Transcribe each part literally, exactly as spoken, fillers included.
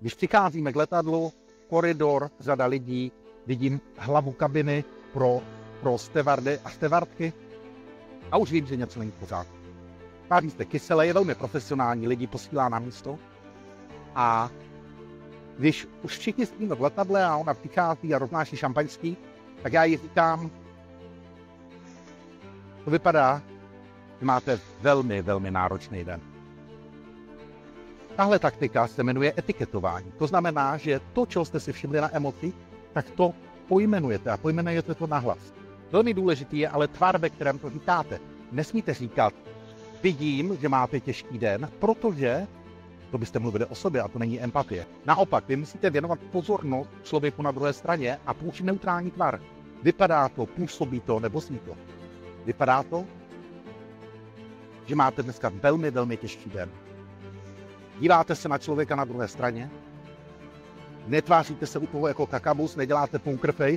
Když přicházíme k letadlu, koridor, řada lidí, vidím hlavu kabiny pro, pro stevardy a stevardky a už vím, že něco není v pořádku. Tváří se kysele, je velmi profesionální, lidi posílá na místo a když už všichni spíme v letadle a ona přichází a roznáší šampaňský, tak já jí říkám, to vypadá, že máte velmi, velmi náročný den. Tahle taktika se jmenuje etiketování. To znamená, že to, čeho jste si všimli na emoci, tak to pojmenujete a pojmenujete to nahlas. Velmi důležitý je ale tvar, ve kterém to říkáte. Nesmíte říkat, vidím, že máte těžký den, protože to byste mluvili o sobě a to není empatie. Naopak, vy musíte věnovat pozornost člověku na druhé straně a použít neutrální tvar. Vypadá to, působí to nebo zní to. Vypadá to, že máte dneska velmi, velmi těžký den. Díváte se na člověka na druhé straně, netváříte se u toho jako kakabus, neděláte poker face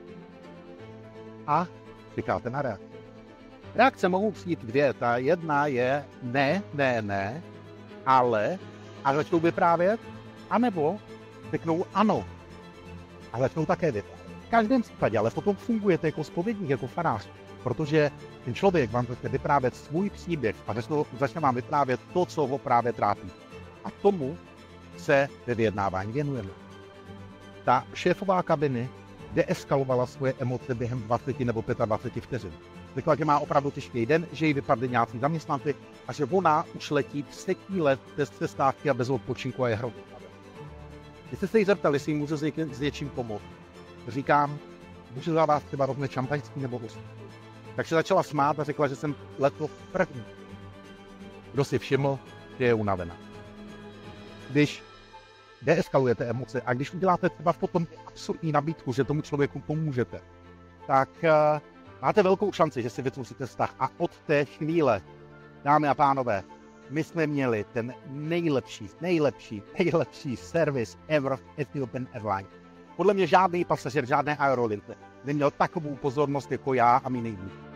a čekáte na reakci. Reakce mohou přijít dvě. Ta jedna je ne, ne, ne, ale a začnou vyprávět, anebo řeknou ano a začnou také vyprávět. V každém případě, ale potom fungujete jako zpovědník, jako farář, protože ten člověk vám začne vyprávět svůj příběh a začne vám vyprávět to, co ho právě trápí. A tomu se ve vyjednávání věnujeme. Ta šéfová kabiny deeskalovala svoje emoce během dvacet nebo dvacet pět vteřin. Řekla, že má opravdu těžký den, že jí vypadli nějací zaměstnanci a že ona už letí třetí let bez přestávky a bez odpočinku a je hrozně. Když jste se jí zeptali, jestli jí můžu s něčím pomoct, říkám, můžu za vás třeba rozmet šampaňský nebo hustý. Takže začala smát a řekla, že jsem letl první. Kdo si všiml, že je unavená. Když deeskalujete emoce a když uděláte třeba potom absurdní nabídku, že tomu člověku pomůžete, tak uh, máte velkou šanci, že si vytvoříte vztah. A od té chvíle, dámy a pánové, my jsme měli ten nejlepší, nejlepší, nejlepší servis ever v Ethiopian Airlines. Podle mě žádný pasažér, žádné aerolince neměl takovou pozornost jako já a my nejvíc.